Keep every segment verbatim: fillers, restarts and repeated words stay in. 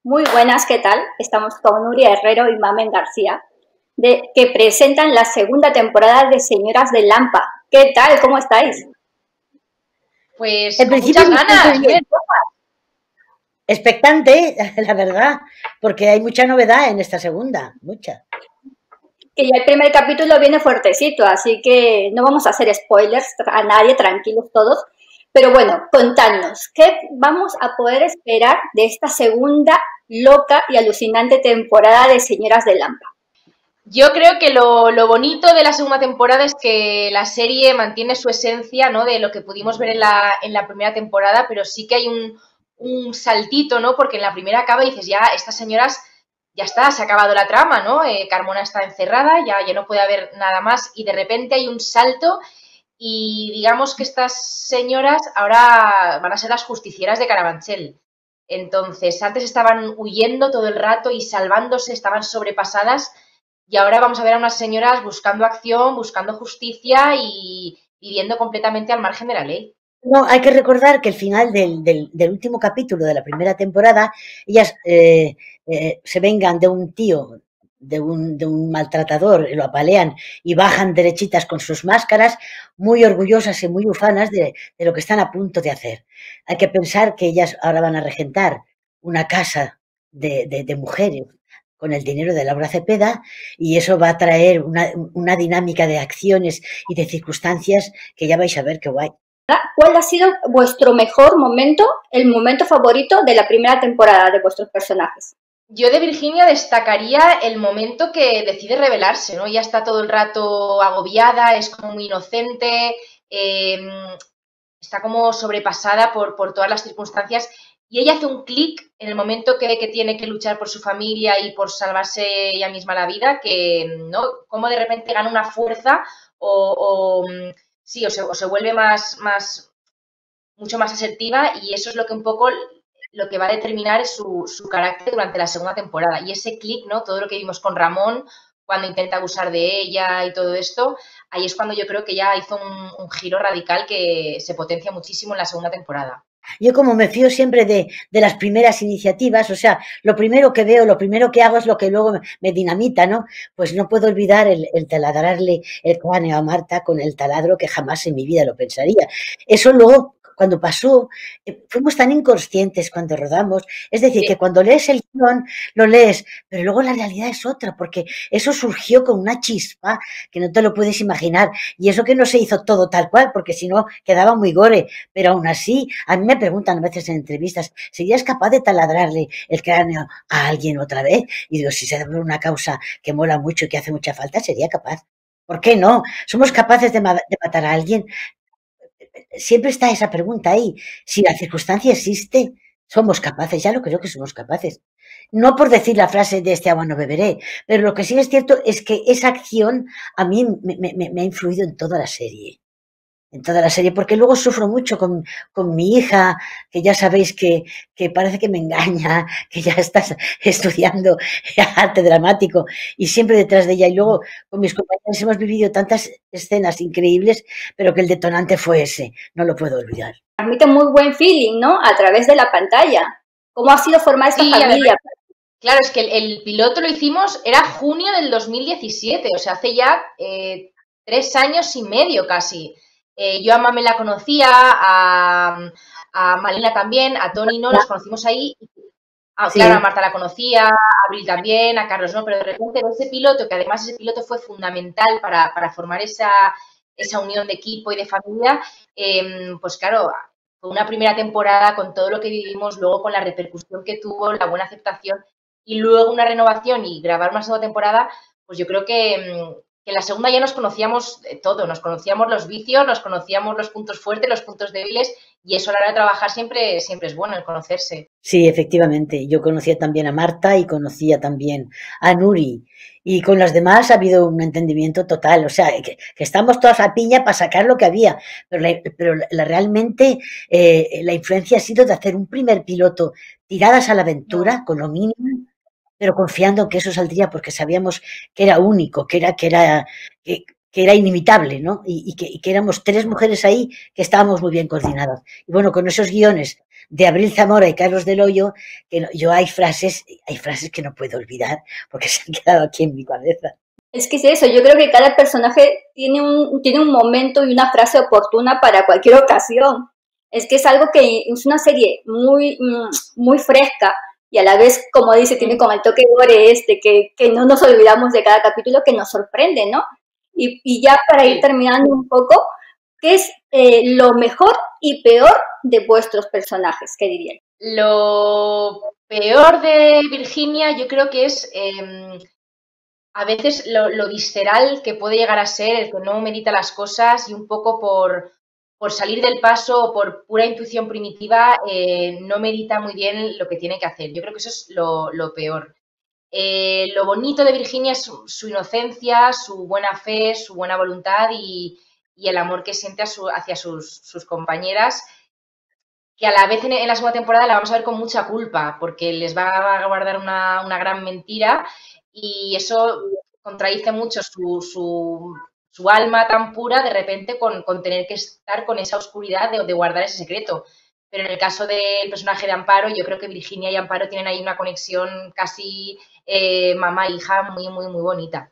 Muy buenas, ¿qué tal? Estamos con Nuria Herrero y Mamen García, de, que presentan la segunda temporada de Señoras de Lampa. ¿Qué tal? ¿Cómo estáis? Pues en con muchas ganas, muy expectante, la verdad, porque hay mucha novedad en esta segunda, mucha. Que ya el primer capítulo viene fuertecito, así que no vamos a hacer spoilers a nadie, tranquilos todos. Pero bueno, contadnos, ¿qué vamos a poder esperar de esta segunda loca y alucinante temporada de Señoras de Lampa? Yo creo que lo, lo bonito de la segunda temporada es que la serie mantiene su esencia, ¿no? De lo que pudimos ver en la, en la primera temporada, pero sí que hay un, un saltito, ¿no? Porque en la primera acaba y dices, ya, estas señoras, ya está, se ha acabado la trama, ¿no? Eh, Carmona está encerrada, ya, ya no puede haber nada más, y de repente hay un salto y digamos que estas señoras ahora van a ser las justicieras de Carabanchel. Entonces, antes estaban huyendo todo el rato y salvándose, estaban sobrepasadas, y ahora vamos a ver a unas señoras buscando acción, buscando justicia y viviendo completamente al margen de la ley. No, hay que recordar que el final del, del, del último capítulo de la primera temporada, ellas eh, eh, se vengan de un tío, de un, de un maltratador, lo apalean y bajan derechitas con sus máscaras, muy orgullosas y muy ufanas de, de lo que están a punto de hacer. Hay que pensar que ellas ahora van a regentar una casa de, de, de mujeres con el dinero de Laura Cepeda, y eso va a traer una, una dinámica de acciones y de circunstancias que ya vais a ver qué guay. ¿Cuál ha sido vuestro mejor momento, el momento favorito de la primera temporada de vuestros personajes? Yo de Virginia destacaría el momento que decide rebelarse, ¿no? Ya está todo el rato agobiada, es como muy inocente, eh, está como sobrepasada por, por todas las circunstancias, y ella hace un clic en el momento que, que tiene que luchar por su familia y por salvarse ella misma la vida, que, ¿no? Como de repente gana una fuerza o... o sí, o se, o se vuelve más, más, mucho más asertiva, y eso es lo que un poco, lo que va a determinar su, su carácter durante la segunda temporada. Y ese clic, ¿no? Todo lo que vimos con Ramón, cuando intenta abusar de ella y todo esto, ahí es cuando yo creo que ya hizo un, un giro radical que se potencia muchísimo en la segunda temporada. Yo como me fío siempre de, de las primeras iniciativas, o sea, lo primero que veo, lo primero que hago es lo que luego me, me dinamita, ¿no? Pues no puedo olvidar el, el taladrarle el cráneo a Marta con el taladro, que jamás en mi vida lo pensaría. Eso luego, cuando pasó, eh, fuimos tan inconscientes cuando rodamos, es decir, sí, que cuando lees el guión, lo lees, pero luego la realidad es otra, porque eso surgió con una chispa que no te lo puedes imaginar, y eso que no se hizo todo tal cual, porque si no quedaba muy gore, pero aún así, a mí me preguntan a veces en entrevistas, ¿serías capaz de taladrarle el cráneo a alguien otra vez? Y digo, si se da por una causa que mola mucho y que hace mucha falta, sería capaz. ¿Por qué no? ¿Somos capaces de, ma de matar a alguien? Siempre está esa pregunta ahí. Si la circunstancia existe, somos capaces, ya lo creo que somos capaces. No por decir la frase de este agua no beberé, pero lo que sí es cierto es que esa acción a mí me, me, me ha influido en toda la serie. En toda la serie, porque luego sufro mucho con, con mi hija, que ya sabéis que, que parece que me engaña, que ya estás estudiando arte dramático y siempre detrás de ella. Y luego con mis compañeros hemos vivido tantas escenas increíbles, pero que el detonante fue ese, no lo puedo olvidar. Transmite muy buen feeling, ¿no? A través de la pantalla. ¿Cómo ha sido formar esta sí, familia? Claro, es que el, el piloto lo hicimos, era junio del dos mil diecisiete, o sea, hace ya eh, tres años y medio casi. Eh, yo a Mame la conocía, a, a Malena también, a Tony no, los conocimos ahí. Ah, sí. Claro, a Marta la conocía, a Abril también, a Carlos no, pero de repente ese piloto, que además ese piloto fue fundamental para, para formar esa, esa unión de equipo y de familia, eh, pues claro, fue una primera temporada con todo lo que vivimos, luego con la repercusión que tuvo, la buena aceptación, y luego una renovación y grabar una segunda temporada, pues yo creo que... que en la segunda ya nos conocíamos todo, nos conocíamos los vicios, nos conocíamos los puntos fuertes, los puntos débiles, y eso a la hora de trabajar siempre, siempre es bueno, el conocerse. Sí, efectivamente, yo conocía también a Marta y conocía también a Nuri, y con las demás ha habido un entendimiento total, o sea, que, que estamos todas a piña para sacar lo que había, pero, la, pero la, realmente eh, la influencia ha sido de hacer un primer piloto tiradas a la aventura, con lo mínimo, pero confiando en que eso saldría porque sabíamos que era único, que era, que era, que, que era inimitable, ¿no? Y, y, que, y que éramos tres mujeres ahí que estábamos muy bien coordinadas. Y bueno, con esos guiones de Abril Zamora y Carlos del Hoyo, que no, yo hay frases, hay frases que no puedo olvidar porque se han quedado aquí en mi cabeza. Es que es eso, yo creo que cada personaje tiene un, tiene un momento y una frase oportuna para cualquier ocasión. Es que es algo que es una serie muy, muy fresca y a la vez, como dice, tiene como el toque gore este, que, que no nos olvidamos de cada capítulo, que nos sorprende, ¿no? Y, y ya para ir terminando un poco, ¿qué es eh, lo mejor y peor de vuestros personajes? ¿Qué dirían? Lo peor de Virginia yo creo que es eh, a veces lo, lo visceral que puede llegar a ser, el que no medita las cosas y un poco por, por salir del paso o por pura intuición primitiva eh, no medita muy bien lo que tiene que hacer. Yo creo que eso es lo, lo peor. Eh, lo bonito de Virginia es su, su inocencia, su buena fe, su buena voluntad y, y el amor que siente a su, hacia sus, sus compañeras, que a la vez en, en, la segunda temporada la vamos a ver con mucha culpa, porque les va a guardar una, una gran mentira y eso contradice mucho su, su, su alma tan pura de repente con, con, tener que estar con esa oscuridad de, de guardar ese secreto. Pero en el caso del personaje de Amparo, yo creo que Virginia y Amparo tienen ahí una conexión casi eh, mamá-hija muy, muy, muy bonita.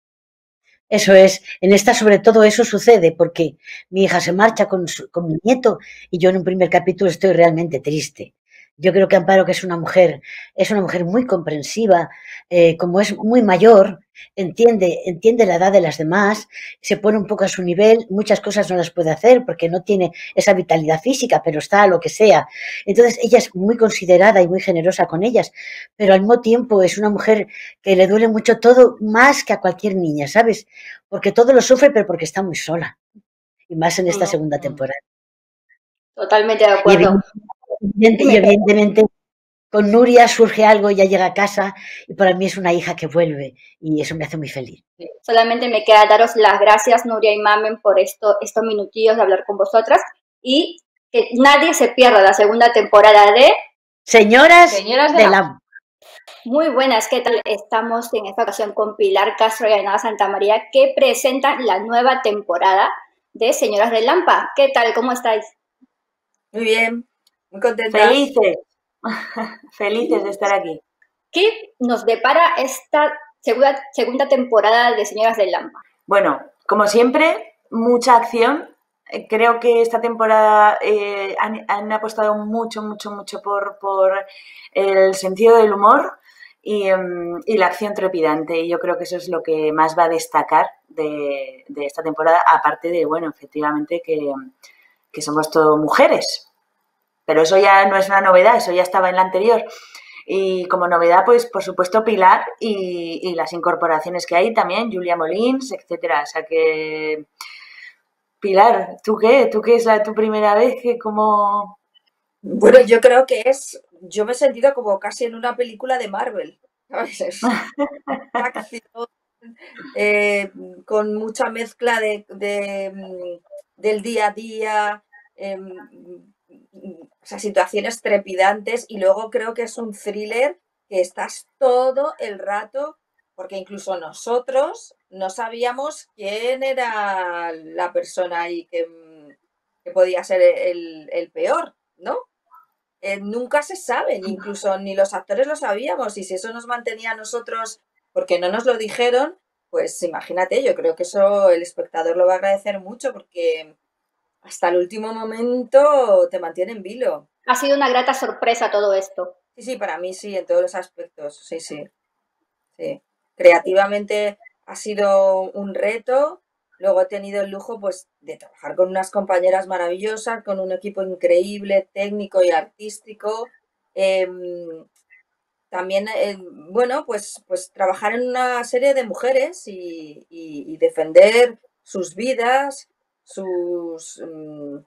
Eso es, en esta sobre todo eso sucede porque mi hija se marcha con, su, con mi nieto y yo en un primer capítulo estoy realmente triste. Yo creo que Amparo, que es una mujer, es una mujer muy comprensiva, eh, como es muy mayor, entiende, entiende la edad de las demás, se pone un poco a su nivel, muchas cosas no las puede hacer porque no tiene esa vitalidad física, pero está a lo que sea. Entonces ella es muy considerada y muy generosa con ellas, pero al mismo tiempo es una mujer que le duele mucho todo más que a cualquier niña, ¿sabes? Porque todo lo sufre, pero porque está muy sola. Y más en esta segunda temporada. Totalmente de acuerdo. Y evidentemente, y evidentemente con Nuria surge algo, ella llega a casa y para mí es una hija que vuelve y eso me hace muy feliz. Solamente me queda daros las gracias, Nuria y Mamen, por esto, estos minutillos de hablar con vosotras y que nadie se pierda la segunda temporada de Señoras, Señoras de, de Lampa. Muy buenas, ¿qué tal? Estamos en esta ocasión con Pilar Castro y Ainhoa Santamaría, que presentan la nueva temporada de Señoras de Lampa. ¿Qué tal? ¿Cómo estáis? Muy bien, muy contentas. Felices, felices de estar aquí. ¿Qué nos depara esta segunda, segunda temporada de Señoras de Lampa? Bueno, como siempre, mucha acción. Creo que esta temporada eh, han, han apostado mucho, mucho, mucho por, por el sentido del humor y, um, y la acción trepidante. Y yo creo que eso es lo que más va a destacar de, de esta temporada, aparte de, bueno, efectivamente que, que somos todo mujeres. Pero eso ya no es una novedad, eso ya estaba en la anterior. Y como novedad, pues, por supuesto, Pilar y, y las incorporaciones que hay también, Julia Molins, etcétera. O sea que... Pilar, ¿tú qué? ¿Tú qué es la, tu primera vez? Que como... Bueno, yo creo que es... Yo me he sentido como casi en una película de Marvel, ¿sabes? Es acción, eh, con mucha mezcla de, de, del día a día, eh, o sea, situaciones trepidantes, y luego creo que es un thriller que estás todo el rato, porque incluso nosotros no sabíamos quién era la persona ahí que, que podía ser el, el peor, ¿no? Eh, nunca se sabe, incluso ni los actores lo sabíamos, y si eso nos mantenía a nosotros, porque no nos lo dijeron, pues imagínate, yo creo que eso el espectador lo va a agradecer mucho, porque hasta el último momento te mantiene en vilo. Ha sido una grata sorpresa todo esto. Sí, sí, para mí sí, en todos los aspectos, sí, sí. sí. Creativamente ha sido un reto, luego he tenido el lujo pues de trabajar con unas compañeras maravillosas, con un equipo increíble, técnico y artístico. Eh, también, eh, bueno, pues, pues trabajar en una serie de mujeres y, y, y defender sus vidas, sus... Um,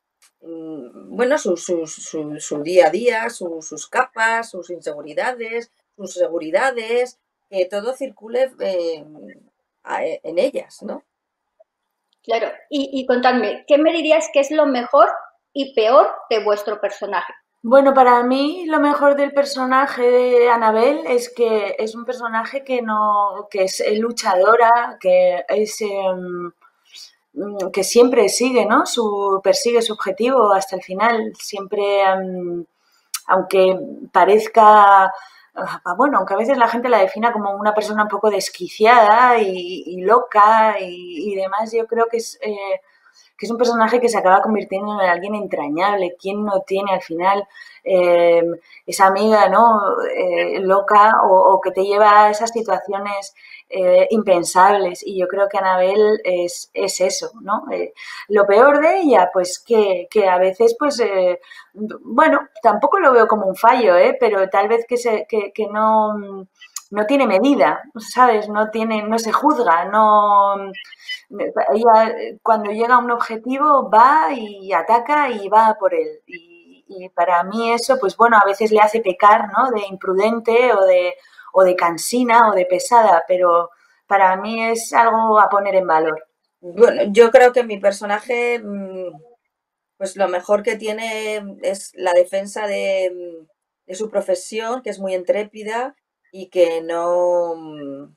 bueno, su, su, su, su día a día, su, sus capas, sus inseguridades, sus seguridades, que todo circule eh, en ellas, ¿no? Claro, y, y contadme, ¿qué me dirías que es lo mejor y peor de vuestro personaje? Bueno, para mí lo mejor del personaje de Anabel es que es un personaje que no, que es luchadora, que es... Eh, que siempre sigue, ¿no? Su, persigue su objetivo hasta el final, siempre, um, aunque parezca, uh, bueno, aunque a veces la gente la defina como una persona un poco desquiciada y, y loca y, y demás, yo creo que es, eh, que es un personaje que se acaba convirtiendo en alguien entrañable. ¿Quién no tiene al final eh, esa amiga, ¿no? Eh, loca o, o que te lleva a esas situaciones eh, impensables? Y yo creo que Annabelle es, es eso, ¿no? Eh, lo peor de ella, pues que, que a veces, pues, eh, bueno, tampoco lo veo como un fallo, ¿eh? Pero tal vez que, se, que, que no, no tiene medida, ¿sabes? No tiene, no se juzga, no... Ella, cuando llega a un objetivo, va y ataca y va por él. Y, y para mí eso, pues bueno, a veces le hace pecar, ¿no? De imprudente o de, o de cansina o de pesada, pero para mí es algo a poner en valor. Bueno, yo creo que mi personaje, pues lo mejor que tiene es la defensa de, de su profesión, que es muy intrépida y que no...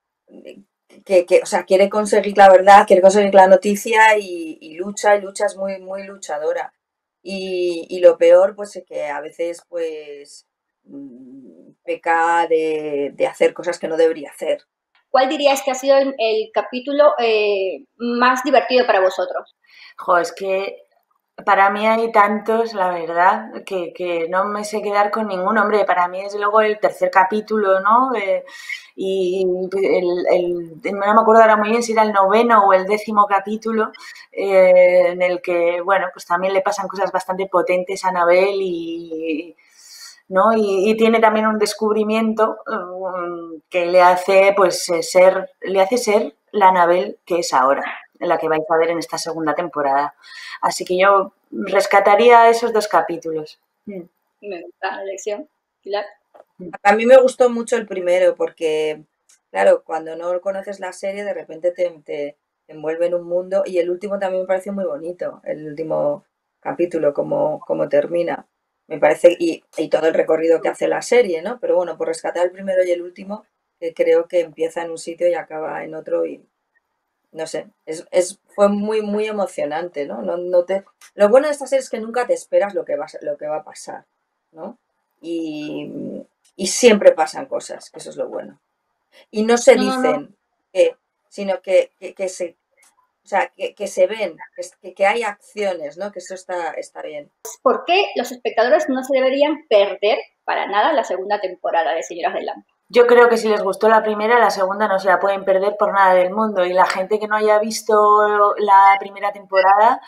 Que, que, o sea, quiere conseguir la verdad, quiere conseguir la noticia y, y lucha, y lucha, es muy, muy luchadora. Y, y lo peor, pues es que a veces, pues, mmm, peca de, de hacer cosas que no debería hacer. ¿Cuál dirías que ha sido el, el capítulo eh, más divertido para vosotros? Jo, es que para mí hay tantos, la verdad, que, que no me sé quedar con ningún. Hombre, para mí desde luego el tercer capítulo, ¿no? Eh, y el, el, no me acuerdo ahora muy bien si era el noveno o el décimo capítulo, eh, en el que, bueno, pues también le pasan cosas bastante potentes a Annabelle y... ¿no? Y, y tiene también un descubrimiento um, que le hace, pues, ser, le hace ser la Annabelle que es ahora, en la que vais a ver en esta segunda temporada. Así que yo rescataría esos dos capítulos. Mm. Me gusta la lección, Pilar. A mí me gustó mucho el primero porque, claro, cuando no conoces la serie, de repente te, te, te envuelve en un mundo. Y el último también me pareció muy bonito, el último capítulo, como, como termina. Me parece, y, y todo el recorrido que hace la serie, ¿no? Pero bueno, por rescatar el primero y el último, que creo que empieza en un sitio y acaba en otro y no sé, es, es, fue muy, muy emocionante, ¿no? No, no te, lo bueno de esta serie es que nunca te esperas lo que va, lo que va a pasar, ¿no? Y, y siempre pasan cosas, que eso es lo bueno. Y no se no, dicen no, no. que, sino que, que, que se... O sea, que, que se ven, que, que hay acciones, ¿no? Que eso está, está bien. ¿Por qué los espectadores no se deberían perder para nada la segunda temporada de Señoras del Lampo? Yo creo que si les gustó la primera, la segunda no se la pueden perder por nada del mundo. Y la gente que no haya visto la primera temporada,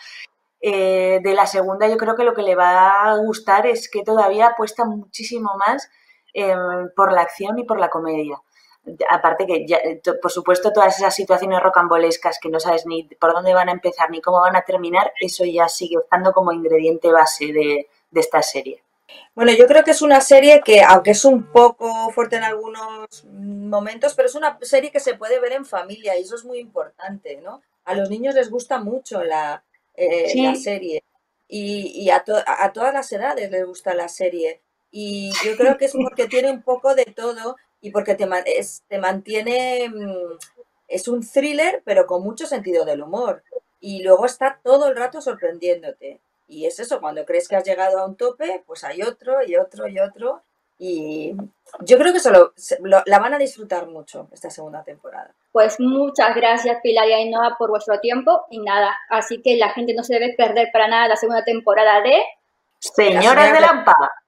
eh, de la segunda, yo creo que lo que le va a gustar es que todavía apuesta muchísimo más eh, por la acción y por la comedia. Aparte que, ya, por supuesto, todas esas situaciones rocambolescas que no sabes ni por dónde van a empezar ni cómo van a terminar, eso ya sigue estando como ingrediente base de, de esta serie. Bueno, yo creo que es una serie que, aunque es un poco fuerte en algunos momentos, pero es una serie que se puede ver en familia y eso es muy importante, ¿no? A los niños les gusta mucho la, eh, sí. la serie y, y a, to a todas las edades les gusta la serie. Y yo creo que es porque tiene un poco de todo y porque te, es, te mantiene, es un thriller, pero con mucho sentido del humor. Y luego está todo el rato sorprendiéndote. Y es eso, cuando crees que has llegado a un tope, pues hay otro y otro y otro. Y yo creo que solo lo, la van a disfrutar mucho esta segunda temporada. Pues muchas gracias, Pilar y Ainhoa, por vuestro tiempo. Y nada, así que la gente no se debe perder para nada la segunda temporada de Señoras de Lampa.